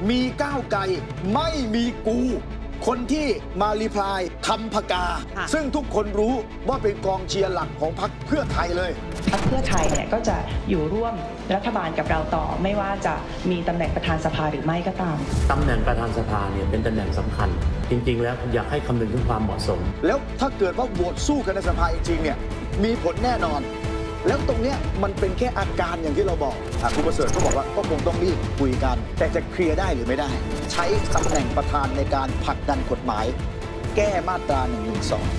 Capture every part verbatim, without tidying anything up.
มีก้าวไกลไม่มีกูคนที่มารีพลายคำพกาซึ่งทุกคนรู้ว่าเป็นกองเชียร์หลักของพรรคเพื่อไทยเลยพรรคเพื่อไทยเนี่ยก็จะอยู่ร่วมรัฐบาลกับเราต่อไม่ว่าจะมีตำแหน่งประธานสภาหรือไม่ก็ตามตำแหน่งประธานสภาเนี่ยเป็นตำแหน่งสำคัญจริงๆแล้วอยากให้คำนึงถึงความเหมาะสมแล้วถ้าเกิดว่าโหวตสู้กันในสภาจริงๆเนี่ยมีผลแน่นอนแล้วตรงนี้มันเป็นแค่อาการอย่างที่เราบอกคุณประเสริฐก็บอกว่าก็คงต้องรีบคุยกันแต่จะเคลียร์ได้หรือไม่ได้ใช้ตำแหน่งประธานในการผลักดันกฎหมายแก้มาตราหนึ่งหนึ่งสอง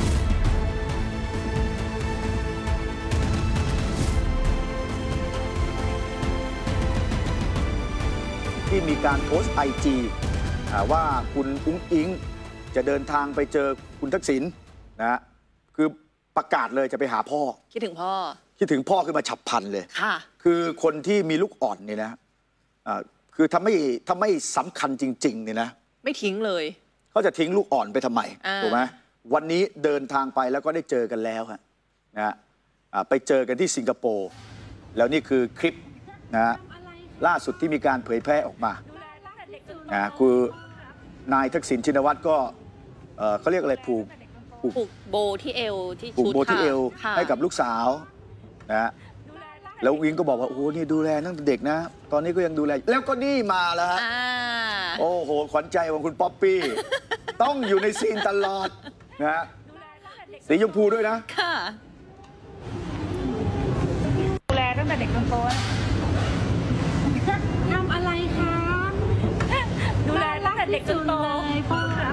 ที่มีการโพสต์ไอจีว่าคุณอุ้งอิงจะเดินทางไปเจอคุณทักษิณนะคือประกาศเลยจะไปหาพ่อคิดถึงพ่อคิดถึงพ่อขึ้นมาฉับพลันเลยค่ะคือคนที่มีลูกอ่อนเนี่ยนะคือถ้าไม่ถ้าไม่สำคัญจริงๆเนี่ยนะไม่ทิ้งเลยเขาจะทิ้งลูกอ่อนไปทำไมถูกไหมวันนี้เดินทางไปแล้วก็ได้เจอกันแล้วฮะนะไปเจอกันที่สิงคโปร์แล้วนี่คือคลิปนะล่าสุดที่มีการเผยแพร่ออกมานะคือนายทักษิณชินวัตรก็เขาเรียกอะไรผูกผูกโบที่เอวที่ผูกโบที่เอวให้กับลูกสาวนะแล้ววิงก็บอกว่าโอ้โหนี่ดูแลตั้งแต่เด็กนะตอนนี้ก็ยังดูแลแล้วก็นี่มาแล้วฮะโอ้โหขวัญใจของคุณป๊อปปี้ต้องอยู่ในซีนตลอดนะฮะสีชมพูด้วยนะค่ะดูแลตั้งแต่เด็กจนโตทำอะไรคะดูแลตั้งแต่เด็กจนโตพ่อครับ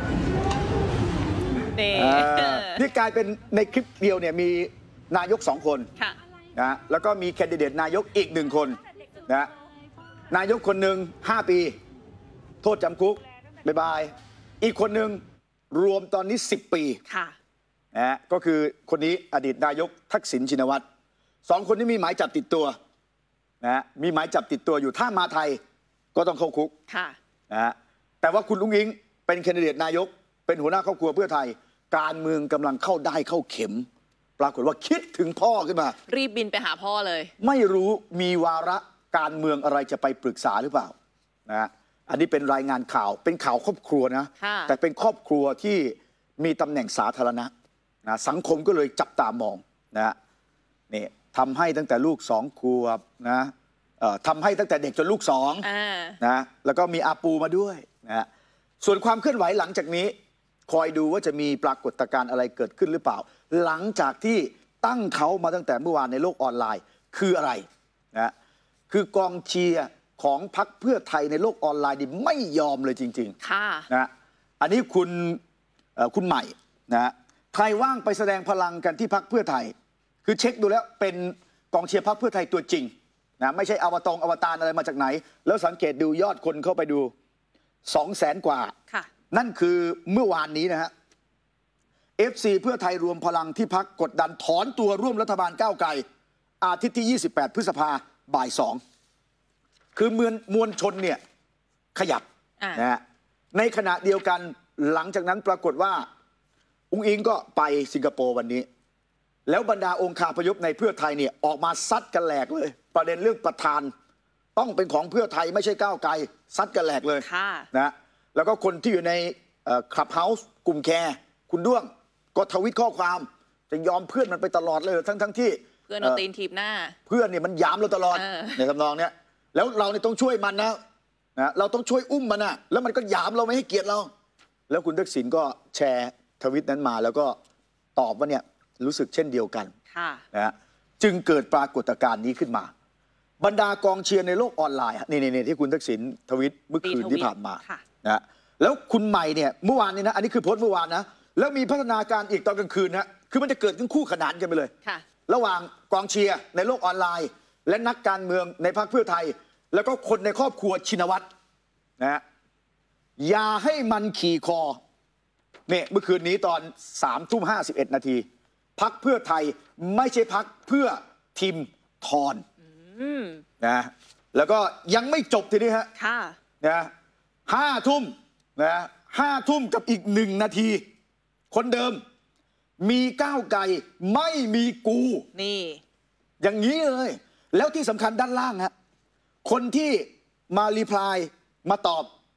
นี่กลายเป็นในคลิปเดียวเนี่ยมีนายกสองคนนะแล้วก็มีแคนดิเดตนายกอีกหนึ่งคนนะนายกคนหนึ่งห้าปีโทษจำคุกบายบายอีกคนหนึ่งรวมตอนนี้สิบปีนะก็คือคนนี้อดีตนายกทักษิณชินวัตรสองคนนี้มีหมายจับติดตัวนะมีหมายจับติดตัวอยู่ถ้ามาไทยก็ต้องเข้าคุกนะแต่ว่าคุณอุ้งอิงเป็นแคนดิเดตนายกเป็นหัวหน้าครอบครัวเพื่อไทยการเมืองกำลังเข้าได้เข้าเข็มปรากฏว่าคิดถึงพ่อขึ้นมารีบบินไปหาพ่อเลยไม่รู้มีวาระการเมืองอะไรจะไปปรึกษาหรือเปล่านะอันนี้เป็นรายงานข่าวเป็นข่าวครอบครัวนะแต่เป็นครอบครัวที่มีตำแหน่งสาธารณะนะสังคมก็เลยจับตามองนะนี่ทำให้ตั้งแต่ลูกสองขวบนะทำให้ตั้งแต่เด็กจนลูกสองนะแล้วก็มีอาปูมาด้วยนะส่วนความเคลื่อนไหวหลังจากนี้คอยดูว่าจะมีปรากฏการณ์อะไรเกิดขึ้นหรือเปล่าหลังจากที่ตั้งเขามาตั้งแต่เมื่อวานในโลกออนไลน์คืออะไรนะคือกองเชียร์ของพรรคเพื่อไทยในโลกออนไลน์นี่ไม่ยอมเลยจริงๆนะอันนี้คุณคุณใหม่นะใครว่างไปแสดงพลังกันที่พรรคเพื่อไทยคือเช็คดูแล้วเป็นกองเชียร์พรรคเพื่อไทยตัวจริงนะไม่ใช่อวตารอวตารอะไรมาจากไหนแล้วสังเกตดูยอดคนเข้าไปดูสองแสนกว่านั่นคือเมื่อวานนี้นะฮะ เอฟ ซี เพื่อไทยรวมพลังที่พักกดดันถอนตัวร่วมรัฐบาลก้าวไกลอาทิตย์ที่ยี่สิบแปดพฤษภาบ่ายสองคือมวลมวลชนเนี่ยขยับนะฮะในขณะเดียวกันหลังจากนั้นปรากฏว่าอุ้งอิงก็ไปสิงคโปร์วันนี้แล้วบรรดาองค์คาพยพในเพื่อไทยเนี่ยออกมาซัดกันแหลกเลยประเด็นเรื่องประธานต้องเป็นของเพื่อไทยไม่ใช่ก้าวไกลซัดกันแหลกเลยนะแล้วก็คนที่อยู่ในคลับเฮาส์กลุ่มแคร์คุณด้วงก็ทวิตข้อความจะยอมเพื่อนมันไปตลอดเลยทั้งทั้งที่เพื่อนเอาตีนถีบหน้าเพื่อนเนี่ยมันยามเราตลอดในทำนองเนี้ยแล้วเราเนี่ยต้องช่วยมันนะนะเราต้องช่วยอุ้มมันนะแล้วมันก็ยามเราไม่ให้เกียรติเราแล้วคุณทักษิณก็แชร์ทวิตนั้นมาแล้วก็ตอบว่าเนี่ยรู้สึกเช่นเดียวกันนะจึงเกิดปรากฏการณ์นี้ขึ้นมาบรรดากองเชียร์ในโลกออนไลน์นี่นี่ที่คุณทักษิณทวิตเมื่อคืนที่ผ่านมานะแล้วคุณใหม่เนี่ยเมื่อวานนี้นะอันนี้คือโพสต์เมื่อวานนะแล้วมีพัฒนาการอีกตอนกลางคืนนะคือมันจะเกิดขึ้นคู่ขนานกันไปเลยระหว่างกองเชียร์ในโลกออนไลน์และนักการเมืองในพรรคเพื่อไทยแล้วก็คนในครอบครัวชินวัตรนะอย่าให้มันขี่คอเนี่ยเมื่อคืนนี้ตอนสามทุ่มห้าสิบเอ็ดนาทีพรรคเพื่อไทยไม่ใช่พรรคเพื่อทีมทอนนะแล้วก็ยังไม่จบทีนี้ฮะนะห้าทุ่มนะห้าทุ่มกับอีกหนึ่งนาทีคนเดิมมีก้าวไกลไม่มีกูนี่อย่างนี้เลยแล้วที่สำคัญด้านล่างฮะคนที่มารีพลายมาตอบ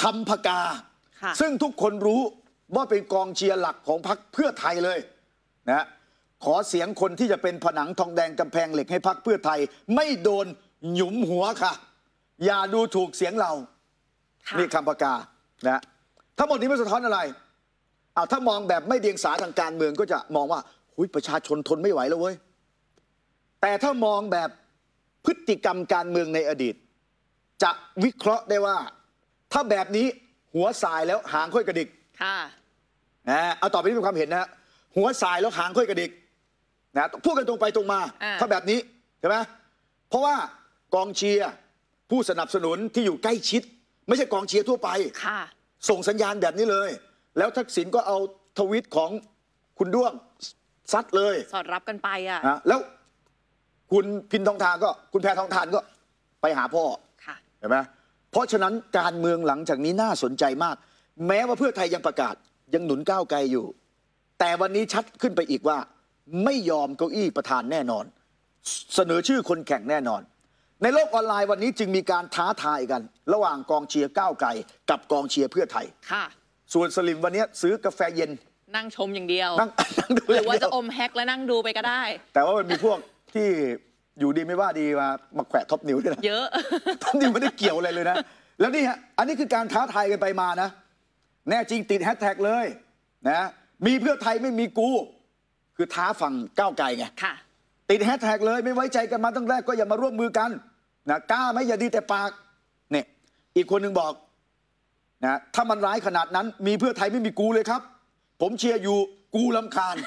คำพกาซึ่งทุกคนรู้ว่าเป็นกองเชียร์หลักของพรรคเพื่อไทยเลยนะขอเสียงคนที่จะเป็นผนังทองแดงกำแพงเหล็กให้พรรคเพื่อไทยไม่โดนหยุมหัวค่ะอย่าดูถูกเสียงเรานี่คำพกานะทั้งหมดนี้มันสะท้อนอะไรเอาถ้ามองแบบไม่เดียงสาทางการเมืองก็จะมองว่าหุยประชาชนทนไม่ไหวแล้วเว้ยแต่ถ้ามองแบบพฤติกรรมการเมืองในอดีตจะวิเคราะห์ได้ว่าถ้าแบบนี้หัวสายแล้วหางค่อยกระดิกค่ะนะเอาต่อไปนี้เป็นความเห็นนะหัวสายแล้วหางค่อยกระดิกนะพูดกันตรงไปตรงมาถ้าแบบนี้ใช่ไหมเพราะว่ากองเชียร์ผู้สนับสนุนที่อยู่ใกล้ชิดไม่ใช่กองเชียร์ทั่วไปค่ะส่งสัญญาณแบบนี้เลยแล้วทักษิณก็เอาทวิตของคุณด้วงซัดเลยสอดรับกันไปอ่ะนะแล้วคุณพินทองทานก็คุณแพทองทานก็ไปหาพ่อค่ะเห็นไหมเพราะฉะนั้นการเมืองหลังจากนี้น่าสนใจมากแม้ว่าเพื่อไทยยังประกาศยังหนุนก้าวไกลอยู่แต่วันนี้ชัดขึ้นไปอีกว่าไม่ยอมเก้าอี้ประธานแน่นอนเสนอชื่อคนแข่งแน่นอนในโลกออนไลน์วันนี้จึงมีการท้าทายกันระหว่างกองเชียร์ก้าวไกลกับกองเชียร์เพื่อไทยค่ะส่วนสลิมวันนี้ซื้อกาแฟเย็นนั่งชมอย่างเดียวนั่งนั่งดูหรือว่าจะอมแฮกแล้วนั่งดูไปก็ได้แต่ว่ามันมีพวกที่อยู่ดีไม่ว่าดีมามาแขวะท็อปนิวด้วยนะเยอะท็อปนิวไม่ได้เกี่ยวอะไรเลยนะแล้วนี่ฮะอันนี้คือการท้าทายกันไปมานะแน่จริงติดแฮชแท็กเลยนะมีเพื่อไทยไม่มีกูคือท้าฝั่งก้าวไกลไงค่ะติดแฮชแท็กเลยไม่ไว้ใจกันมาตั้งแรกก็อย่ามาร่วมมือกันนะกล้าไหมอย่าดีแต่ปากเนี่ยอีกคนหนึ่งบอกนะถ้ามันร้ายขนาดนั้นมีเพื่อไทยไม่มีกูเลยครับผมเชียร์อยู่กูรำคาญ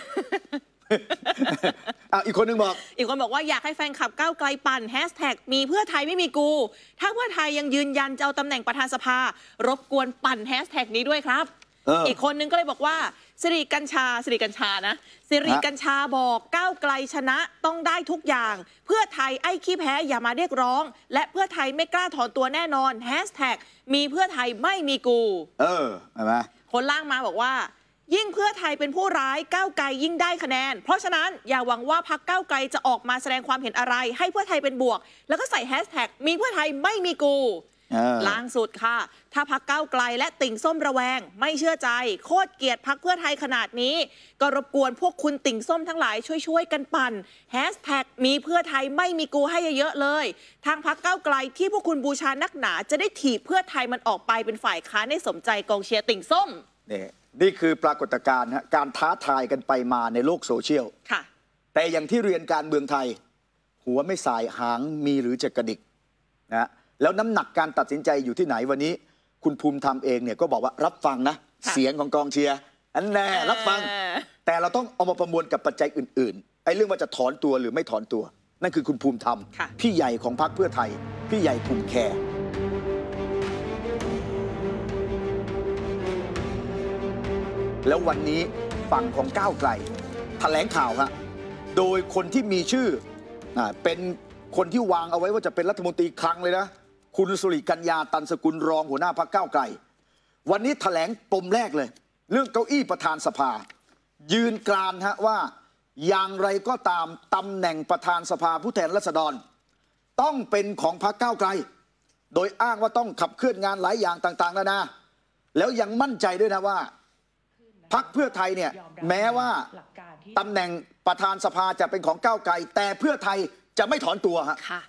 อ่ะอีกคนหนึ่งบอกอีกคนบอกว่าอยากให้แฟนคลับก้าวไกลปั่นแฮชแท็กมีเพื่อไทยไม่มีกูถ้าเพื่อไทยยังยืนยันจะเอาตำแหน่งประธานสภารบกวนปั่นแฮชแท็กนี้ด้วยครับอออีกคนนึงก็เลยบอกว่าสิริกัญชาสิริกัญชานะสิริกัญชาบอกก้าวไกลชนะต้องได้ทุกอย่างเพื่อไทยไอ้ขี้แพ้อย่ามาเรียกร้องและเพื่อไทยไม่กล้าถอนตัวแน่นอนแฮชแท็กมีเพื่อไทยไม่มีกูเออเห็นไหมคนล่างมาบอกว่ายิ่งเพื่อไทยเป็นผู้ร้ายก้าวไกลยิ่งได้คะแนนเพราะฉะนั้นอย่าหวังว่าพรรคก้าวไกลจะออกมาแสดงความเห็นอะไรให้เพื่อไทยเป็นบวกแล้วก็ใส่แฮชแท็กมีเพื่อไทยไม่มีกูล่างสุดค่ะถ้าพรรคก้าวไกลและติ่งส้มระแวงไม่เชื่อใจโคตรเกลียดพรรคเพื่อไทยขนาดนี้ก็รบกวนพวกคุณติ่งส้มทั้งหลายช่วยๆกันปั่นแฮชแท็กมีเพื่อไทยไม่มีกูให้เยอะๆเลยทางพรรคก้าวไกลที่พวกคุณบูชานักหนาจะได้ถีบเพื่อไทยมันออกไปเป็นฝ่ายค้านให้สมใจกองเชียร์ติ่งส้มนี่นี่คือปรากฏการณ์ฮะการท้าทายกันไปมาในโลกโซเชียลค่ะแต่อย่างที่เรียนการเมืองไทยหัวไม่สายหางมีหรือจะกระดิกนะแล้วน้ำหนักการตัดสินใจอยู่ที่ไหนวันนี้คุณภูมิธรรมเองเนี่ยก็บอกว่ารับฟังนะเสียงของกองเชียร์อันแน่รับฟังแต่เราต้องเอามาประมวลกับปัจจัยอื่นๆไอ้เรื่องว่าจะถอนตัวหรือไม่ถอนตัวนั่นคือคุณภูมิธรรมพี่ใหญ่ของพรรคเพื่อไทยพี่ใหญ่ภูมิแคร์แล้ววันนี้ฝั่งของก้าวไกลแถลงข่าวครับโดยคนที่มีชื่อเป็นคนที่วางเอาไว้ว่าจะเป็นรัฐมนตรีคลังเลยนะคุณสุริกัญญาตันสกุลรองหัวหน้าพรรคก้าวไกลวันนี้แถลงปมแรกเลยเรื่องเก้าอี้ประธานสภายืนกรานฮะว่าอย่างไรก็ตามตำแหน่งประธานสภาผู้แทนราษฎรต้องเป็นของพรรคก้าวไกลโดยอ้างว่าต้องขับเคลื่อนงานหลายอย่างต่างๆนานาแล้วยังมั่นใจด้วยนะว่าพรรคเพื่อไทยเนี่ยแม้ว่าตำแหน่งประธานสภาจะเป็นของก้าวไกลแต่เพื่อไทยจะไม่ถอนตัวฮะค่ะ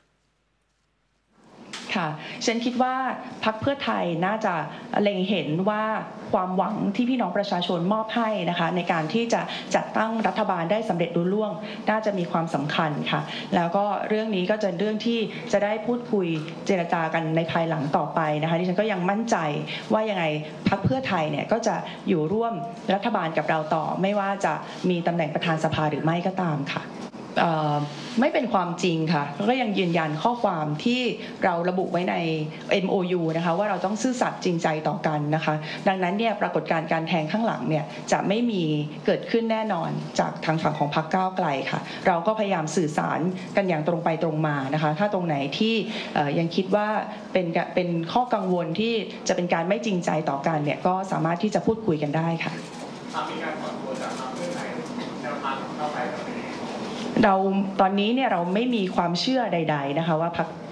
ค่ะฉันคิดว่าพรรคเพื่อไทยน่าจะเล็งเห็นว่าความหวังที่พี่น้องประชาชนมอบให้นะคะในการที่จะจัดตั้งรัฐบาลได้สำเร็จรุ่ล่วงน่าจะมีความสำคัญค่ะแล้วก็เรื่องนี้ก็จะเรื่องที่จะได้พูดคุยเจรจากันในภายหลังต่อไปนะคะดิฉันก็ยังมั่นใจว่ายังไงพรรคเพื่อไทยเนี่ยก็จะอยู่ร่วมรัฐบาลกับเราต่อไม่ว่าจะมีตำแหน่งประธานสภาหรือไม่ก็ตามค่ะไม่เป็นความจริงค่ะก็ยังยืนยันข้อความที่เราระบุไว้ใน เอ็ม โอ ยู นะคะว่าเราต้องซื่อสัตย์จริงใจต่อกันนะคะดังนั้นเนี่ยปรากฏการณ์การแทงข้างหลังเนี่ยจะไม่มีเกิดขึ้นแน่นอนจากทางฝั่งของพรรคก้าวไกลค่ะเราก็พยายามสื่อสารกันอย่างตรงไปตรงมานะคะถ้าตรงไหนที่ยังคิดว่าเป็นเป็นข้อกังวลที่จะเป็นการไม่จริงใจต่อกันเนี่ยก็สามารถที่จะพูดคุยกันได้ค่ะมีการถอนตัวจากพรรคเพื่อไทยแนวทางของก้าวไกลเราตอนนี้เนี่ยเราไม่มีความเชื่อใดๆนะคะว่าพรรค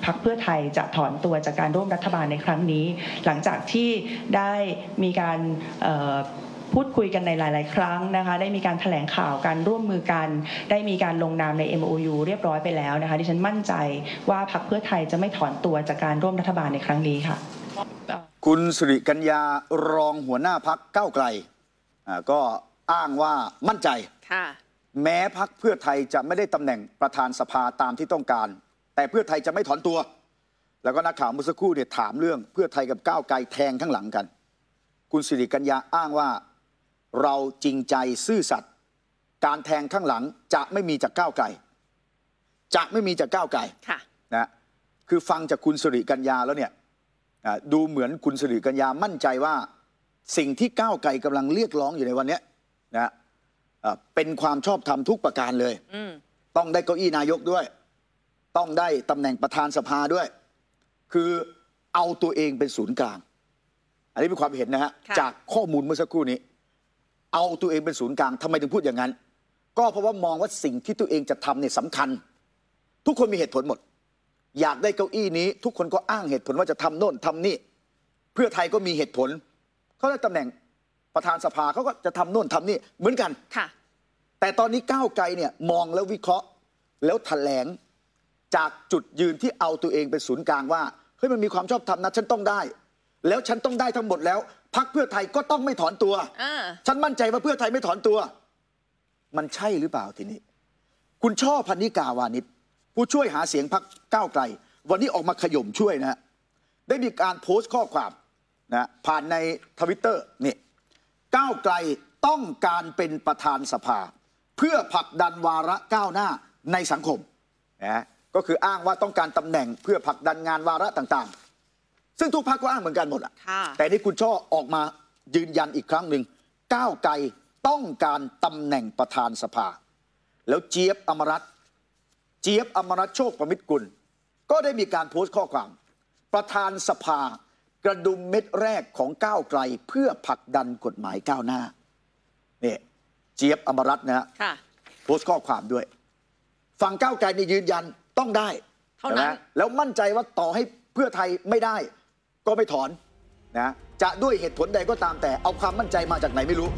พรรคเพื่อไทยจะถอนตัวจากการร่วมรัฐบาลในครั้งนี้ หลังจากที่ได้มีการพูดคุยกันในหลายๆครั้งนะคะได้มีการแถลงข่าวการร่วมมือกันได้มีการลงนามใน เอ็ม โอ ยู เรียบร้อยไปแล้วนะคะดิฉันมั่นใจว่าพรรคเพื่อไทยจะไม่ถอนตัวจากการร่วมรัฐบาลในครั้งนี้ค่ะคุณสิริกัญญารองหัวหน้าพรรคก้าวไกลก็อ้างว่ามั่นใจแม้พรรคเพื่อไทยจะไม่ได้ตำแหน่งประธานสภาตามที่ต้องการแต่เพื่อไทยจะไม่ถอนตัวแล้วก็นักข่าวเมื่อสักครู่เนี่ยถามเรื่องเพื่อไทยกับก้าวไกลแทงข้างหลังกันคุณสิริกัญญาอ้างว่าเราจริงใจซื่อสัตย์การแทงข้างหลังจะไม่มีจากก้าวไกลจะไม่มีจากก้าวไกลนะคือฟังจากคุณสิริกัญญาแล้วเนี่ยดูเหมือนคุณสิริกัญญามั่นใจว่าสิ่งที่ก้าวไกลกำลังเรียกร้องอยู่ในวันนี้นะเป็นความชอบธรรมทุกประการเลยต้องได้เก้าอี้นายกด้วยต้องได้ตำแหน่งประธานสภาด้วยคือเอาตัวเองเป็นศูนย์กลางอันนี้เป็นความเห็นนะฮะจากข้อมูลเมื่อสักครู่นี้เอาตัวเองเป็นศูนย์กลางทำไมถึงพูดอย่างนั้นก็เพราะว่ามองว่าสิ่งที่ตัวเองจะทำเนี่ยสำคัญทุกคนมีเหตุผลหมดอยากได้เก้าอี้นี้ทุกคนก็อ้างเหตุผลว่าจะทำโน่นทำนี่เพื่อไทยก็มีเหตุผลเขาได้ตำแหน่งประธานสภาเขาก็จะทำโน่นทำนี่เหมือนกันค่ะแต่ตอนนี้ก้าวไกลเนี่ยมองแล้ววิเคราะห์แล้วแถลงจากจุดยืนที่เอาตัวเองเป็นศูนย์กลางว่าเฮ้ยมันมีความชอบธรรมนะฉันต้องได้แล้วฉันต้องได้ทั้งหมดแล้วพรรคเพื่อไทยก็ต้องไม่ถอนตัวฉันมั่นใจว่าเพื่อไทยไม่ถอนตัวมันใช่หรือเปล่าทีนี้คุณช่อพันนิกาวานิชผู้ช่วยหาเสียงพรรคก้าวไกลวันนี้ออกมาขย่มช่วยนะฮะได้มีการโพสต์ข้อความนะผ่านในทวิตเตอร์นี่ก้าวไกลต้องการเป็นประธานสภาเพื่อผลักดันวาระก้าวหน้าในสังคมนะก็คืออ้างว่าต้องการตำแหน่งเพื่อผลักดันงานวาระต่างๆซึ่งทุกพรรคก็อ้างเหมือนกันหมดอ่ะแต่นี่คุณช่อออกมายืนยันอีกครั้งหนึ่งก้าวไกลต้องการตำแหน่งประธานสภาแล้วเจี๊ยบอมรัตน์เจี๊ยบอมรัตน์โชคประมิตรกุลก็ได้มีการโพสต์ข้อความประธานสภากระดุมเม็ดแรกของก้าวไกลเพื่อผลักดันกฎหมายก้าวหน้าเนี่ยเจี๊ยบอมรัตน์นะฮะโพสต์ข้อความด้วยฝั่งก้าวไกลนี่ยืนยันต้องได้เท่านั้นแล้วมั่นใจว่าต่อให้เพื่อไทยไม่ได้ก็ไม่ถอนนะจะด้วยเหตุผลใดก็ตามแต่เอาความมั่นใจมาจากไหนไม่รู้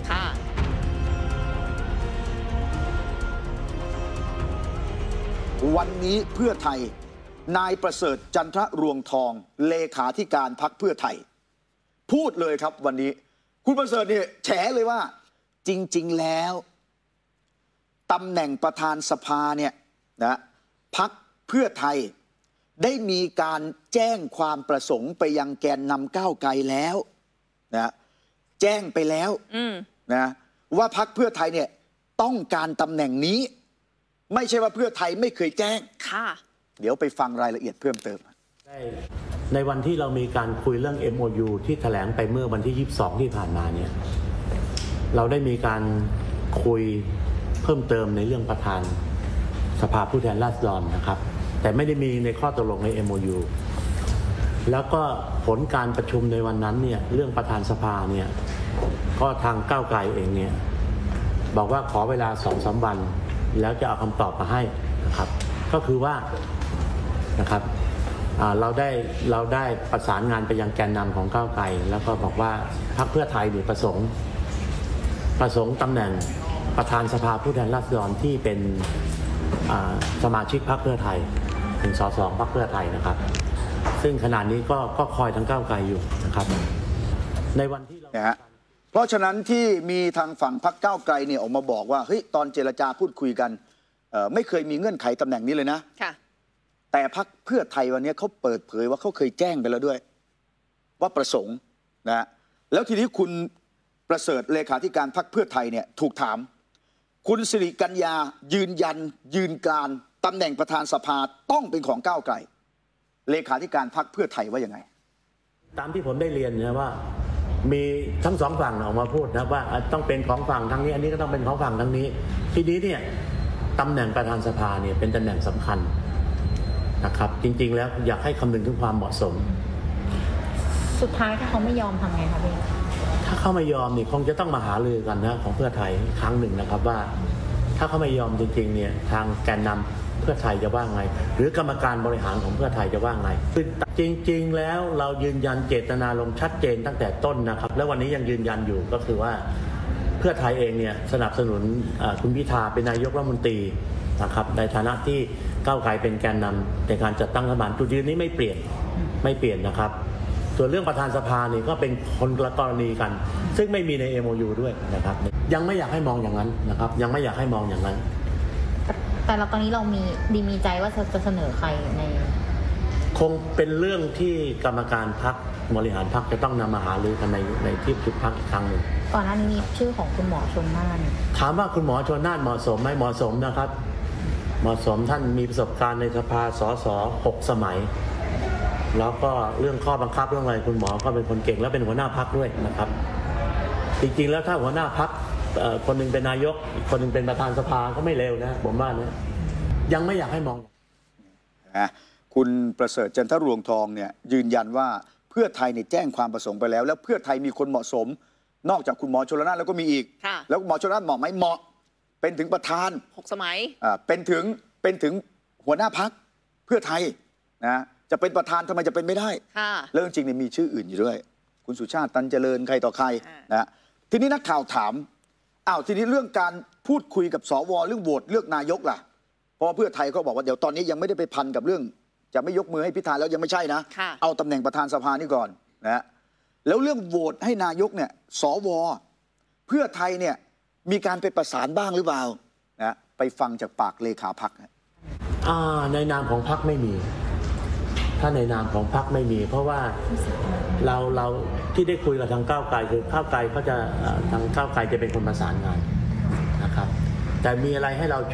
วันนี้เพื่อไทยนายประเสริฐจันทรวงทองเลขาธิการพรรคเพื่อไทยพูดเลยครับวันนี้คุณประเสริฐเนี่ยแฉเลยว่าจริงๆแล้วตำแหน่งประธานสภาเนี่ยนะพรรคเพื่อไทยได้มีการแจ้งความประสงค์ไปยังแกนนำก้าวไกลแล้วนะแจ้งไปแล้วนะว่าพรรคเพื่อไทยเนี่ยต้องการตำแหน่งนี้ไม่ใช่ว่าเพื่อไทยไม่เคยแจ้งค่ะเดี๋ยวไปฟังรายละเอียดเพิ่มเติมในวันที่เรามีการคุยเรื่อง เอ็ม โอ ยู ที่แถลงไปเมื่อวันที่ยี่สิบสองที่ผ่านมาเนี่ยเราได้มีการคุยเพิ่มเติมในเรื่องประธานสภาผู้แทนราษฎรนะครับแต่ไม่ได้มีในข้อตกลงใน เอ็ม โอ ยู แล้วก็ผลการประชุมในวันนั้นเนี่ยเรื่องประธานสภาเนี่ยก็ทางก้าวไกลเองเนี่ยบอกว่าขอเวลา สองถึงสาม วันแล้วจะเอาคำตอบมาให้นะครับก็คือว่านะครับเราได้เราได้ประสานงานไปยังแกนนำของก้าวไกลแล้วก็บอกว่าพรรคเพื่อไทยเนี่ยประสงค์ประสงค์ตำแหน่งประธานสภาผู้แทนราษฎรที่เป็นสมาชิกพรรคเพื่อไทยเป็นสสพรรคเพื่อไทยนะครับซึ่งขณะนี้ก็ก็คอยทางก้าวไกลอยู่นะครับในวันที่เราเพราะฉะนั้นที่มีทางฝั่งพรรคก้าวไกลเนี่ยออกมาบอกว่าเฮ้ยตอนเจรจาพูดคุยกันไม่เคยมีเงื่อนไขตำแหน่งนี้เลยนะแต่พรรคเพื่อไทยวันนี้เขาเปิดเผยว่าเขาเคยแจ้งไปแล้วด้วยว่าประสงค์นะแล้วทีนี้คุณประเสริฐเลขาธิการพรรคเพื่อไทยเนี่ยถูกถามคุณสิริกัญญายืนยันยืนกรานตำแหน่งประธานสภาต้องเป็นของก้าวไกลเลขาธิการพรรคเพื่อไทยว่ายังไงตามที่ผมได้เรียนนะว่ามีทั้งสองฝั่งออกมาพูดนะว่าต้องเป็นของฝั่งทางนี้อันนี้ก็ต้องเป็นของฝั่งทางนี้ทีนี้เนี่ยตำแหน่งประธานสภาเนี่ยเป็นตำแหน่งสำคัญนะครับจริงๆแล้วอยากให้คำนึงถึงความเหมาะสมสุดท้ายถ้าเขาไม่ยอมทำไงครับพี่ถ้าเขาไม่ยอมนี่คงจะต้องมาหารือกันนะของเพื่อไทยครั้งหนึ่งนะครับว่าถ้าเขาไม่ยอมจริงๆเนี่ยทางแกนนเพื่อไทยจะว่าไงหรือกรรมการบริหารของเพื่อไทยจะว่าไงคือจริงๆแล้วเรายืนยันเจตนารมณ์ชัดเจนตั้งแต่ต้นนะครับและวันนี้ยังยืนยันอยู่ก็คือว่าเพื่อไทยเองเนี่ยสนับสนุนคุณพิธาเป็นนายกรัฐมนตรีนะครับในฐานะที่ก้าวไกลเป็นแกนนำในการจัดตั้งรัฐบาลจุดยืนนี้ไม่เปลี่ยนไม่เปลี่ยนนะครับส่วนเรื่องประธานสภานี่ก็เป็นคนละกรณีกันซึ่งไม่มีใน เอ็ม โอ ยู ด้วยนะครับยังไม่อยากให้มองอย่างนั้นนะครับยังไม่อยากให้มองอย่างนั้นแต่เราตอนนี้เรามีดีมีใจว่าจะเสนอใครในคงเป็นเรื่องที่กรรมการพรรคบริหารพรรคจะต้องนำมาหารือกันในในที่ประชุมพรรคอีกครั้งหนึ่งก่อนหน้านี้มีชื่อของคุณหมอชลน่านถามว่าคุณหมอชลน่านเหมาะสมไหมเหมาะสมนะครับเหมาะสมท่านมีประสบการณ์ในสภาสสหกสมัยแล้วก็เรื่องข้อบังคับเรื่องอะไรคุณหมอก็เป็นคนเก่งและเป็นหัวหน้าพรรคด้วยนะครับจริงๆแล้วถ้าหัวหน้าพรรคคนหนึ่งเป็นนายกคนหนึ่งเป็นประธานสภาก็ไม่เลวนะผมว่านะยังไม่อยากให้มองนะคุณประเสริฐจันทรวงทองเนี่ยยืนยันว่าเพื่อไทยเนี่ยแจ้งความประสงค์ไปแล้วแล้วเพื่อไทยมีคนเหมาะสมนอกจากคุณหมอชลน่านแล้วก็มีอีกแล้วหมอชลน่านเหมาะไหมเหมาะเป็นถึงประธานหกสมัยอ่าเป็นถึงเป็นถึงหัวหน้าพรรคเพื่อไทยนะจะเป็นประธานทำไมจะเป็นไม่ได้แล้วจริงๆเนี่ยมีชื่ออื่นอยู่ด้วยคุณสุชาติตันเจริญใครต่อใครนะทีนี้นักข่าวถามอ้าวทีนี้เรื่องการพูดคุยกับสวเรื่องโหวตเลือกนายกล่ะเพราะเพื่อไทยเขาบอกว่าเดี๋ยวตอนนี้ยังไม่ได้ไปพันกับเรื่องจะไม่ยกมือให้พิธาแล้วยังไม่ใช่นะเอาตำแหน่งประธานสภานี่ก่อนนะแล้วเรื่องโหวตให้นายกเนี่ยสวเพื่อไทยเนี่ยมีการไปประสานบ้างหรือเปล่านะไปฟังจากปากเลขาพรรคในนามของพรรคไม่มีถ้าในนามของพรรคไม่มีเพราะว่าเราเราที่ได้คุยกับทางก้าวไกลคือก้าวไกลเขาจะทางก้าวไกลจะเป็นคนประสานงานนะครับแต่มีอะไรให้เรา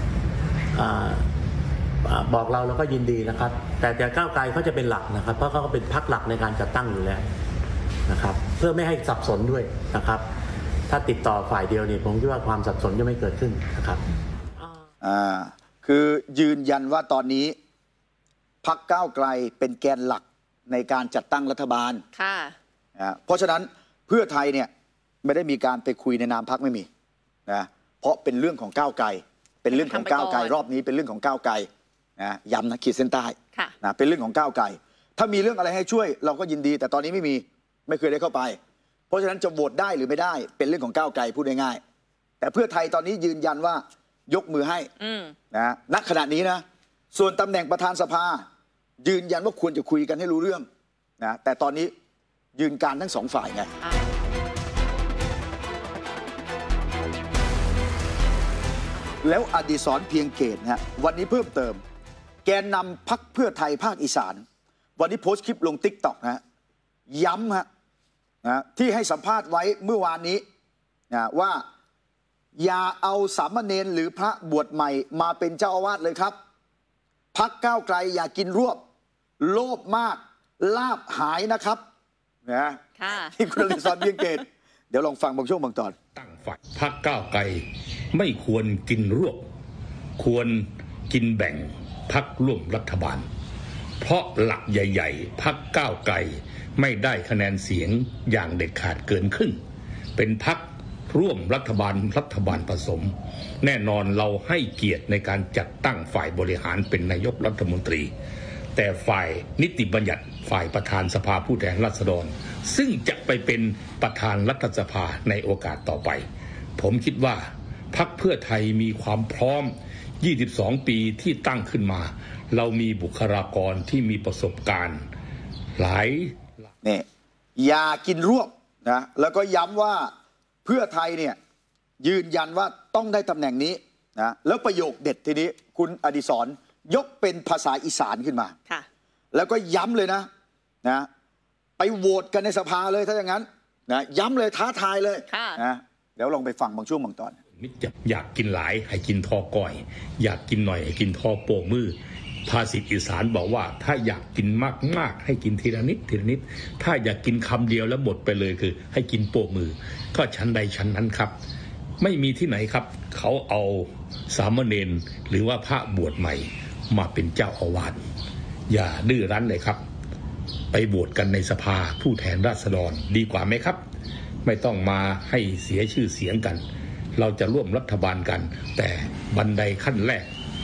บอกเราเราก็ยินดีนะครับแต่แต่ก้าวไกลเขาจะเป็นหลักนะครับเพราะเขาก็เป็นพรรคหลักในการจัดตั้งอยู่แล้วนะครับเพื่อไม่ให้สับสนด้วยนะครับถ้าติดต่อฝ่ายเดียวนี่ผมคิดว่าความสับสนจะไม่เกิดขึ้นนะครับอ่าคือยืนยันว่าตอนนี้พรรคก้าวไกลเป็นแกนหลักในการจัดตั้งรัฐบาลค่ะเพราะฉะนั้นเพื่อไทยเนี่ยไม่ได้มีการไปคุยในนามพรรคไม่มีนะเพราะเป็นเรื่องของก้าวไกลเป็นเรื่องของก้าวไกลรอบนี้เป็นเรื่องของก้าวไกลนะย้ำนะขีดเส้นใต้นะเป็นเรื่องของก้าวไกลถ้ามีเรื่องอะไรให้ช่วยเราก็ยินดีแต่ตอนนี้ไม่มีไม่เคยได้เข้าไปเพราะฉะนั้นจะโหวตได้หรือไม่ได้เป็นเรื่องของก้าวไกลพูดง่ายๆแต่เพื่อไทยตอนนี้ยืนยันว่ายกมือให้นะณขณะนี้นะส่วนตำแหน่งประธานสภายืนยันว่าควรจะคุยกันให้รู้เรื่องนะแต่ตอนนี้ยืนการทั้งสองฝ่ายไงแล้วอดิศรเพียงเกตนะฮะวันนี้เพิ่มเติมแกนนำพรรคเพื่อไทยภาคอีสานวันนี้โพสต์คลิปลง ติ๊กต็อก นะฮะย้ำฮะนะที่ให้สัมภาษณ์ไว้เมื่อวานนี้นะว่าอย่าเอาสามเณรหรือพระบวชใหม่มาเป็นเจ้าอาวาสเลยครับพรรคก้าวไกลอย่ากินรวบโลภมากลาบหายนะครับนะที่คุณอดิศรเพียงเกตเดี๋ยวลองฟังบางช่วงบางตอนตั้งฝ่ายพรรคก้าวไกลไม่ควรกินรวบควรกินแบ่งพรรคร่วมรัฐบาลเพราะหลักใหญ่ๆพรรคก้าวไกลไม่ได้คะแนนเสียงอย่างเด็ดขาดเกินครึ่งเป็นพรรคร่วมรัฐบาลรัฐบาลผสมแน่นอนเราให้เกียรติในการจัดตั้งฝ่ายบริหารเป็นนายกรัฐมนตรีแต่ฝ่ายนิติบัญญัติฝ่ายประธานสภาผู้แทนราษฎรซึ่งจะไปเป็นประธานรัฐสภาในโอกาสต่อไปผมคิดว่าพรรคเพื่อไทยมีความพร้อมยี่สิบสองปีที่ตั้งขึ้นมาเรามีบุคลากรที่มีประสบการณ์หลายเนี่ยอย่ากินรวบนะแล้วก็ย้ำว่าเพื่อไทยเนี่ยยืนยันว่าต้องได้ตำแหน่งนี้นะแล้วประโยคเด็ดทีนี้คุณอดิศรยกเป็นภาษาอีสานขึ้นมาแล้วก็ย้ำเลยนะนะไปโหวตกันในสภาเลยถ้าอย่างนั้นนะย้ำเลยท้าทายเลยนะเดี๋ยวลองไปฟังบางช่วงบางตอนมิจะอยากกินหลายให้กินทอก้อยอยากกินหน่อยให้กินทอโป่งมือภาษิตอีสานบอกว่าถ้าอยากกินมากๆให้กินทีละนิดทีละนิดถ้าอยากกินคำเดียวแล้วหมดไปเลยคือให้กินโป่งมือก็ชั้นใดชั้นนั้นครับไม่มีที่ไหนครับเขาเอาสามเณรหรือว่าพระบวชใหม่มาเป็นเจ้าอาวาสอย่าดื้อรั้นเลยครับไปโหวตกันในสภาผู้แทนราษฎรดีกว่าไหมครับไม่ต้องมาให้เสียชื่อเสียงกันเราจะร่วมรัฐบาลกันแต่บันไดขั้นแรก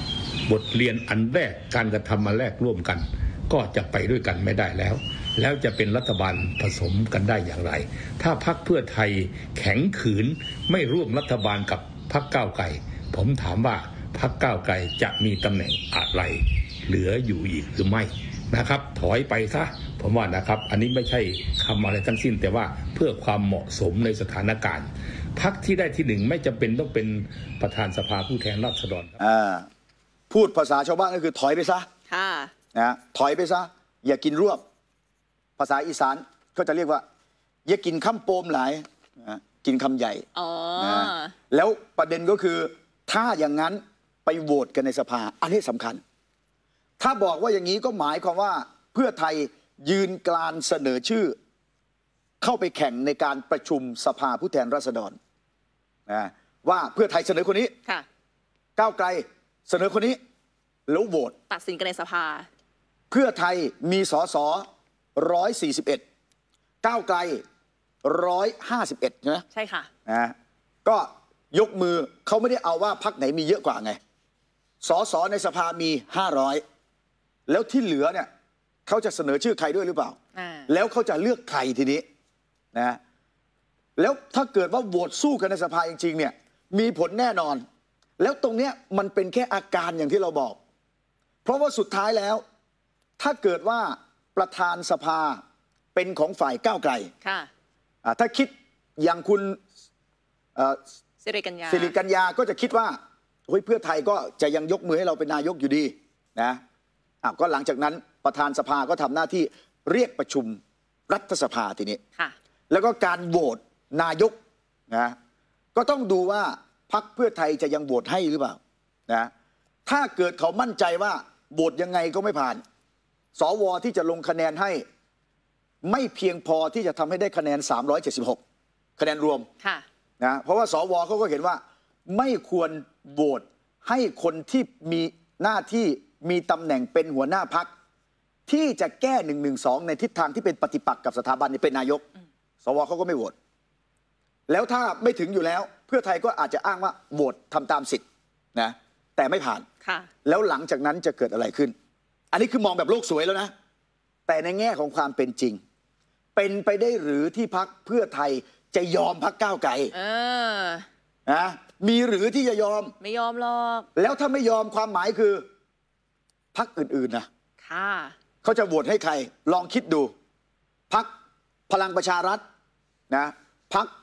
บทเรียนอันแรกการกระทำมาแรกร่วมกันก็จะไปด้วยกันไม่ได้แล้วแล้วจะเป็นรัฐบาลผสมกันได้อย่างไร ถ้าพรรคเพื่อไทยแข็งขืนไม่ร่วมรัฐบาลกับพรรคก้าวไกลผมถามว่าพรรคก้าวไกลจะมีตำแหน่งอะไรเหลืออยู่อีกหรือไม่นะครับถอยไปซะผมว่านะครับอันนี้ไม่ใช่คำอะไรทั้งสิ้นแต่ว่าเพื่อความเหมาะสมในสถานการณ์พรรคที่ได้ที่หนึ่งไม่จำเป็นต้องเป็นประธานสภาผู้แทนราษฎรอ่าพูดภาษาชาวบ้านก็คือถอยไปซะค่ะนะถอยไปซะอย่ากินรวบภาษาอีสานก็จะเรียกว่าอย่ากินคำโปมหลายนะกินคำใหญ่นะแล้วประเด็นก็คือถ้าอย่างนั้นไปโหวตกันในสภาอันนี้สำคัญถ้าบอกว่าอย่างนี้ก็หมายความว่าเพื่อไทยยืนกรานเสนอชื่อเข้าไปแข่งในการประชุมสภาผู้แทนราษฎรนะว่าเพื่อไทยเสนอคนนี้ก้าวไกลเสนอคนนี้แล้วโหวตตัดสินกันในสภาเพื่อไทยมีสสร้อยสี่สิบเอ็ดก้าวไกลร้อยห้าสิบเอ็ดใช่ไหมใช่ค่ะนะก็ยกมือเขาไม่ได้เอาว่าพรรคไหนมีเยอะกว่าไงสสในสภามีห้าร้อยแล้วที่เหลือเนี่ยเขาจะเสนอชื่อใครด้วยหรือเปล่าแล้วเขาจะเลือกใครทีนี้นะแล้วถ้าเกิดว่าโหวตสู้กันในสภาจริงๆเนี่ยมีผลแน่นอนแล้วตรงเนี้ยมันเป็นแค่อาการอย่างที่เราบอกเพราะว่าสุดท้ายแล้วถ้าเกิดว่าประธานสภาเป็นของฝ่ายก้าวไกลถ้าคิดอย่างคุณสิริกัญญาสิริกัญญาก็จะคิดว่าเฮ้ยเพื่อไทยก็จะยังยกมือให้เราเป็นนายกอยู่ดีนะก็หลังจากนั้นประธานสภาก็ทำหน้าที่เรียกประชุมรัฐสภาทีนี้แล้วก็การโหวตนายกนะก็ต้องดูว่าพรรคเพื่อไทยจะยังโหวตให้หรือเปล่านะถ้าเกิดเขามั่นใจว่าโหวตยังไงก็ไม่ผ่านสวที่จะลงคะแนนให้ไม่เพียงพอที่จะทำให้ได้คะแนนสามร้อยเจ็ดสิบหกคะแนนรวมนะเพราะว่าสวเขาก็เห็นว่าไม่ควรโหวตให้คนที่มีหน้าที่มีตำแหน่งเป็นหัวหน้าพรรคที่จะแก้หนึ่งหนึ่งสองในทิศทางที่เป็นปฏิปักษ์กับสถาบันนี่เป็นนายกสวเขาก็ไม่โหวตแล้วถ้าไม่ถึงอยู่แล้วเพื่อไทยก็อาจจะอ้างว่าโหวตทำตามสิทธินะแต่ไม่ผ่านแล้วหลังจากนั้นจะเกิดอะไรขึ้นอันนี้คือมองแบบโลกสวยแล้วนะแต่ในแง่ของความเป็นจริงเป็นไปได้หรือที่พรรคเพื่อไทยจะยอมพรรคก้าวไกลนะมีหรือที่จะยอมไม่ยอมหรอกแล้วถ้าไม่ยอมความหมายคือพรรคอื่นๆนะค่ะเขาจะโหวตให้ใครลองคิดดูพรรคพลังประชารัฐนะพรรค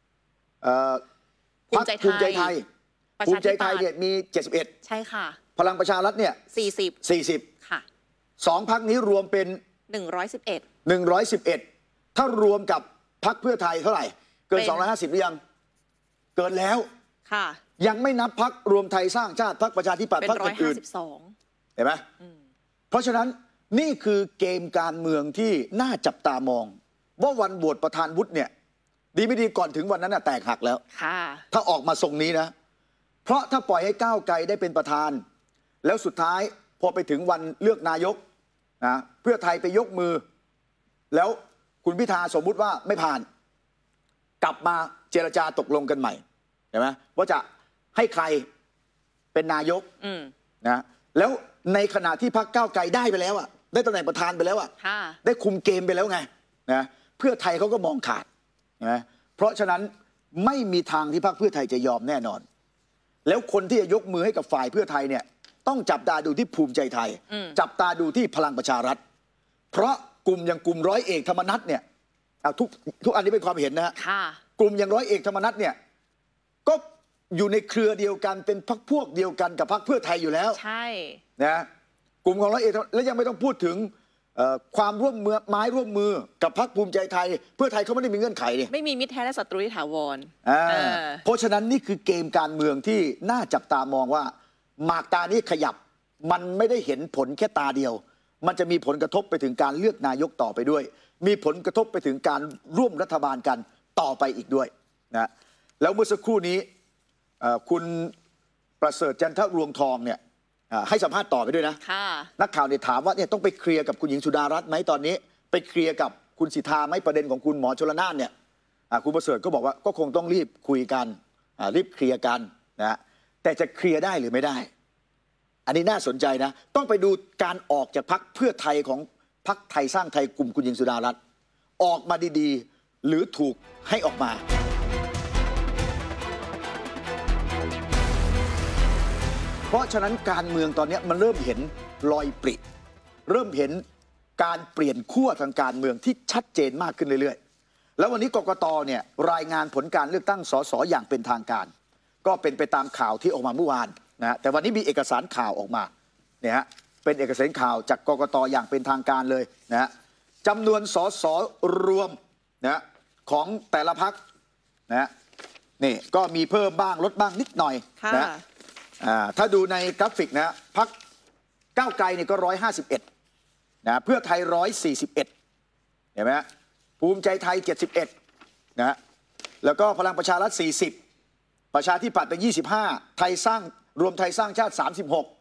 ภูมิใจภูมิใจไทยภูมิใจไทยเนี่ยมีเจ็ดสิบเอ็ดใช่ค่ะพลังประชารัฐเนี่ยสี่สิบสี่สิบค่ะสองพรรคนี้รวมเป็นหนึ่งร้อยสิบเอ็ดหนึ่งร้อยสิบเอ็ดถ้ารวมกับพรรคเพื่อไทยเท่าไหร่เกินสองร้อยห้าสิบหรือยังเกินแล้วค่ะยังไม่นับพรรครวมไทยสร้างชาติพรรคประชาธิปัตย์พรรคอื่นเห็นไหมเพราะฉะนั้นนี่คือเกมการเมืองที่น่าจับตามองว่าวันโหวตประธานวุฒิเนี่ยดีไม่ดีก่อนถึงวันนั้นน่ะแตกหักแล้วถ้าออกมาทรงนี้นะเพราะถ้าปล่อยให้ก้าวไกลได้เป็นประธานแล้วสุดท้ายพอไปถึงวันเลือกนายกนะเพื่อไทยไปยกมือแล้วคุณพิธาสมมุติว่าไม่ผ่านกลับมาเจรจาตกลงกันใหม่เห็นไหมว่าจะให้ใครเป็นนายกนะแล้วในขณะที่พรรคก้าวไกลได้ไปแล้วอ่ะได้ตำแหน่งประธานไปแล้วอ่ะได้คุมเกมไปแล้วไงนะเพื่อไทยเขาก็มองขาดนะเพราะฉะนั้นไม่มีทางที่พรรคเพื่อไทยจะยอมแน่นอนแล้วคนที่จะยกมือให้กับฝ่ายเพื่อไทยเนี่ยต้องจับตาดูที่ภูมิใจไทยจับตาดูที่พลังประชารัฐเพราะกลุ่มอย่างกลุ่มร้อยเอกธรรมนัสเนี่ยทุกทุกอันนี้เป็นความเห็นนะฮะกลุ่มอย่างร้อยเอกธรรมนัสเนี่ยก็อยู่ในเครือเดียวกันเป็นพรรคพวกเดียวกันกับพรรคเพื่อไทยอยู่แล้วใช่นะกลุ่มของร้อยเอกแล้วยังไม่ต้องพูดถึงความร่วมมือไม้ร่วมมือกับพรรคภูมิใจไทยเพื่อไทยเขาไม่ได้มีเงื่อนไขนี่ไม่มีมิตรแท้และศัตรูที่ถาวรเพราะฉะนั้นนี่คือเกมการเมืองที่น่าจับตามองว่าหมากตานี้ขยับมันไม่ได้เห็นผลแค่ตาเดียวมันจะมีผลกระทบไปถึงการเลือกนายกต่อไปด้วยมีผลกระทบไปถึงการร่วมรัฐบาลกันต่อไปอีกด้วยนะแล้วเมื่อสักครู่นี้คุณประเสริฐจันทรวงทองเนี่ยให้สัมภาษณ์ต่อไปด้วยนะนักข่าวเนี่ยถามว่าเนี่ยต้องไปเคลียร์กับคุณหญิงสุดารัตน์ไหมตอนนี้ไปเคลียร์กับคุณสิทธาไหมประเด็นของคุณหมอชลน่านเนี่ยคุณประเสริฐก็บอกว่าก็คงต้องรีบคุยกันรีบเคลียร์กันนะแต่จะเคลียร์ได้หรือไม่ได้อันนี้น่าสนใจนะต้องไปดูการออกจากพรรคเพื่อไทยของพรรคไทยสร้างไทยกลุ่มคุณหญิงสุดารัตน์ออกมาดีๆหรือถูกให้ออกมาเพราะฉะนั้นการเมืองตอนนี้มันเริ่มเห็นรอยปริเริ่มเห็นการเปลี่ยนขั้วทางการเมืองที่ชัดเจนมากขึ้นเรื่อยๆแล้ววันนี้กกตเนี่ยรายงานผลการเลือกตั้งสสอย่างเป็นทางการก็เป็นไปตามข่าวที่ออกมาเมื่อวานนะแต่วันนี้มีเอกสารข่าวออกมาเนี่ยฮะเป็นเอกสารข่าวจากกกตอย่างเป็นทางการเลยนะฮะจำนวนสสรวมนะของแต่ละพรรคนะนี่ก็มีเพิ่มบ้างลดบ้างนิดหน่อยนะถ้าดูในกราฟิกนะพรรคก้าวไกลเนี่ยก็ร้อยห้าสิบเอ็ดนะเพื่อไทยร้อยสี่สิบเอ็ดเห็นไหมภูมิใจไทยเจ็ดสิบเอ็ดนะแล้วก็พลังประชารัฐสี่สิบประชาธิปัตย์เป็นยี่สิบห้าไทยสร้างรวมไทยสร้างชาติสามสิบหก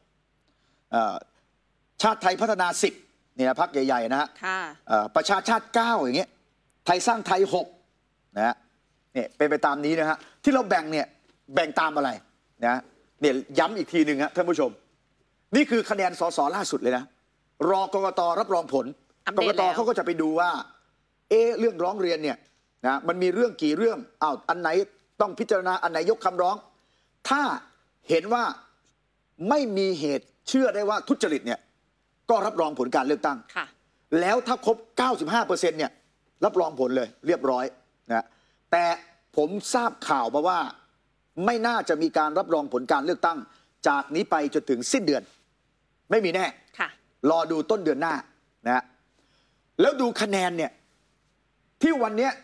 ชาติไทยพัฒนาสิบเนี่ยพรรคใหญ่ๆนะฮะประชาชาติเก้าอย่างเงี้ยไทยสร้างไทยหกนะฮะเนี่ยเป็นไปตามนี้นะฮะที่เราแบ่งเนี่ยแบ่งตามอะไรนะเนี่ยย้ำอีกทีหนึ่งฮะท่านผู้ชมนี่คือคะแนนสสล่าสุดเลยนะรอกกตรับรองผลกกตเขาก็จะไปดูว่าเออเรื่องร้องเรียนเนี่ยนะมันมีเรื่องกี่เรื่องอ้าวอันไหนต้องพิจารณาอันไหนยกคำร้องถ้าเห็นว่าไม่มีเหตุเชื่อได้ว่าทุจริตเนี่ยก็รับรองผลการเลือกตั้งแล้วถ้าครบ เก้าสิบห้าเปอร์เซ็นต์ เนี่ยรับรองผลเลยเรียบร้อยนะแต่ผมทราบข่าวมาว่าไม่น่าจะมีการรับรองผลการเลือกตั้งจากนี้ไปจนถึงสิ้นเดือนไม่มีแน่รอดูต้นเดือนหน้านะแล้วดูคะแนนเนี่ยที่วันนี้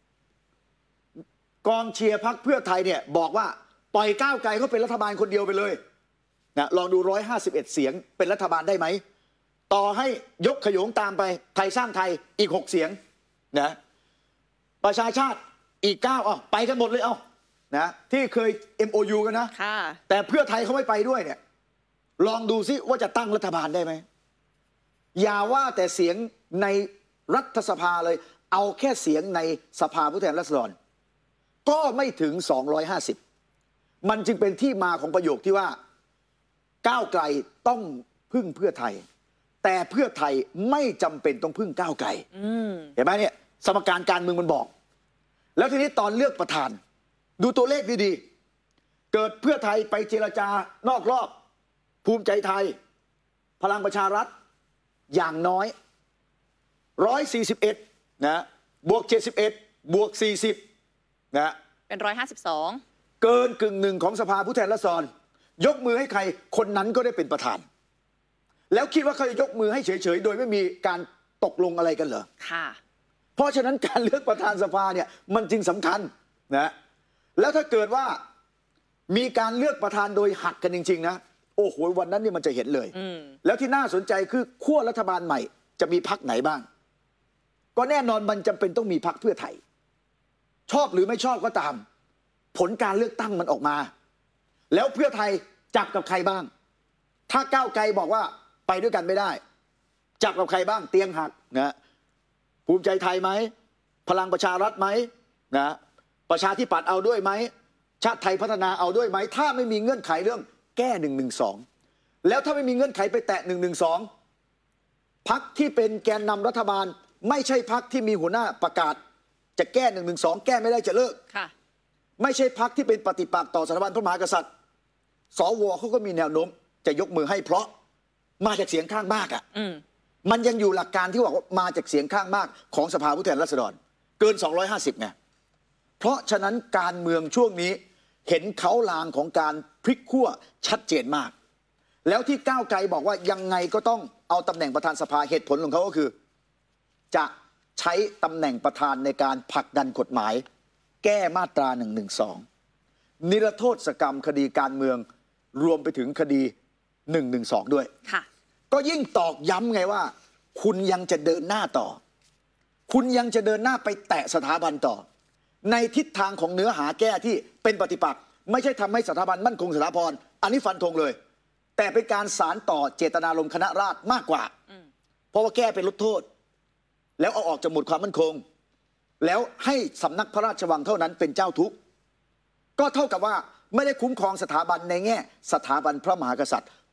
กองเชียร์พรรคเพื่อไทยเนี่ยบอกว่าปล่อยก้าวไกลเขาเป็นรัฐบาลคนเดียวไปเลยนะลองดูหนึ่งร้อยห้าสิบเอ็ดเสียงเป็นรัฐบาลได้ไหมต่อให้ยกขยงตามไปไทยสร้างไทยอีกหกเสียงนะประชาชาติอีกเก้าอ่ะไปกันหมดเลยเอานะที่เคย เอ็ม โอ ยู กันนะแต่เพื่อไทยเขาไม่ไปด้วยเนี่ยลองดูซิว่าจะตั้งรัฐบาลได้ไหมอย่าว่าแต่เสียงในรัฐสภาเลยเอาแค่เสียงในสภาผู้แทนราษฎรก็ไม่ถึงสองร้อยห้าสิบมันจึงเป็นที่มาของประโยคที่ว่าก้าวไกลต้องพึ่งเพื่อไทยแต่เพื่อไทยไม่จำเป็นต้องพึ่งก้าวไกลเห็นไหมเนี่ยสมการการเมืองมันบอกแล้วทีนี้ตอนเลือกประธานดูตัวเลขดีๆเกิดเพื่อไทยไปเจรจานอกรอบภูมิใจไทยพลังประชารัฐอย่างน้อยหนึ่งร้อยสี่สิบเอ็ดนะบวกเจ็ดสิบเอ็ดบวกสี่สิบนะเป็นหนึ่งร้อยห้าสิบสองเกินกึ่งหนึ่งของสภาผู้แทนราษฎรยกมือให้ใครคนนั้นก็ได้เป็นประธานแล้วคิดว่าเขาจะยกมือให้เฉยๆโดยไม่มีการตกลงอะไรกันเหรอค่ะเพราะฉะนั้นการเลือกประธานสภาเนี่ยมันจึงสำคัญนะแล้วถ้าเกิดว่ามีการเลือกประธานโดยหักกันจริงๆนะโอ้โหวันนั้นนี่มันจะเห็นเลยแล้วที่น่าสนใจคือขั้วรัฐบาลใหม่จะมีพรรคไหนบ้างก็แน่นอนมันจำเป็นต้องมีพรรคเพื่อไทยชอบหรือไม่ชอบก็ตามผลการเลือกตั้งมันออกมาแล้วเพื่อไทยจับกับใครบ้างถ้าก้าวไกลบอกว่าไปด้วยกันไม่ได้จับกับใครบ้างเตียงหักนะภูมิใจไทยไหมพลังประชารัฐไหมนะประชาธิปัตย์เอาด้วยไหมชาติไทยพัฒนาเอาด้วยไหมถ้าไม่มีเงื่อนไขเรื่องแก้หนึ่งหนึ่งสองแล้วถ้าไม่มีเงื่อนไขไปแตะหนึ่งหนึ่งสองพรรคที่เป็นแกนนำรัฐบาลไม่ใช่พรรคที่มีหัวหน้าประกาศจะแก้หนึ่งหนึ่งสองแก้ไม่ได้จะเลิกไม่ใช่พรรคที่เป็นปฏิปักษ์ต่อสถาบันพระมหากษัตริย์สวเขาก็มีแนวโน้มจะยกมือให้เพราะมาจากเสียงข้างมากอ่ะมันยังอยู่หลักการที่บอกว่ามาจากเสียงข้างมากของสภาผู้แทนราษฎรเกินสองร้อยห้าสิบไงเพราะฉะนั้นการเมืองช่วงนี้เห็นเขาลางของการพลิกขั้วชัดเจนมากแล้วที่ก้าวไกลบอกว่ายังไงก็ต้องเอาตำแหน่งประธานสภาเหตุผลของเขาก็คือจะใช้ตำแหน่งประธานในการผลักดันกฎหมายแก้มาตราหนึ่งหนึ่งสองนิรโทษกรรมคดีการเมืองรวมไปถึงคดีหนึ่งหนึ่งสองด้วยก็ยิ่งตอกย้ำไงว่าคุณยังจะเดินหน้าต่อคุณยังจะเดินหน้าไปแตะสถาบันต่อในทิศทางของเนื้อหาแก้ที่เป็นปฏิปักษ์ไม่ใช่ทำให้สถาบันมั่นคงสถาพรอันนี้ฟันธงเลยแต่เป็นการสารต่อเจตนารมณ์คณะราษฎรมากกว่าเพราะว่าแก้เป็นลดโทษแล้วเอาออกจากหมวดความมั่นคงแล้วให้สำนักพระราชวังเท่านั้นเป็นเจ้าทุกข์ก็เท่ากับว่าไม่ได้คุ้มครองสถาบันในแง่สถาบันพระมหากษัตริย์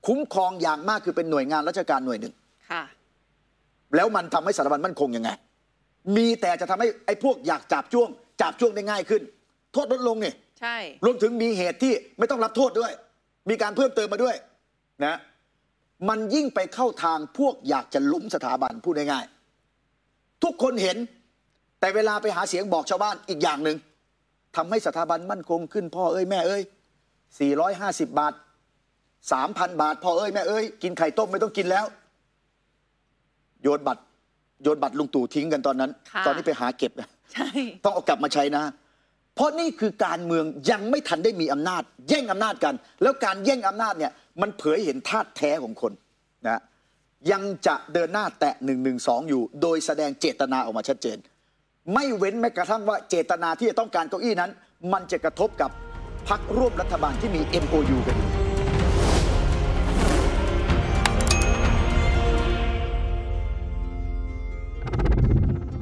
คุ้มครองอย่างมากคือเป็นหน่วยงานราชการหน่วยหนึ่งค่ะแล้วมันทำให้สถาบันมั่นคงยังไงมีแต่จะทำให้ไอ้พวกอยากจับจ้วงจับจ้วงได้ง่ายขึ้นโทษลดลงนี่ใช่รวมถึงมีเหตุที่ไม่ต้องรับโทษด้วยมีการเพิ่มเติมมาด้วยนะมันยิ่งไปเข้าทางพวกอยากจะล้มสถาบันพูดง่ายๆทุกคนเห็นแต่เวลาไปหาเสียงบอกชาวบ้านอีกอย่างหนึ่งทำให้สถาบันมั่นคงขึ้นพ่อเอ้ยแม่เอ้ยสี่ร้อยห้าสิบบาทสามพันบาทพ่อเอ้ยแม่เอ้ยกินไข่ต้มไม่ต้องกินแล้วโยนบัตรโยนบัตรลุงตู่ทิ้งกันตอนนั้นตอนนี้ไปหาเก็บนะใช่ต้องเอากลับมาใช้นะเพราะนี่คือการเมืองยังไม่ทันได้มีอำนาจแย่งอำนาจกันแล้วการแย่งอำนาจเนี่ยมันเผยเห็นธาตุแท้ของคนนะยังจะเดินหน้าแตะหนึ่งหนึ่งสองอยู่โดยแสดงเจตนาออกมาชัดเจนไม่เว้นแม้กระทั่งว่าเจตนาที่จะต้องการเก้าอี้นั้นมันจะกระทบกับพรรคร่วมรัฐบาลที่มี เอ็ม โอ ยู กันอยู่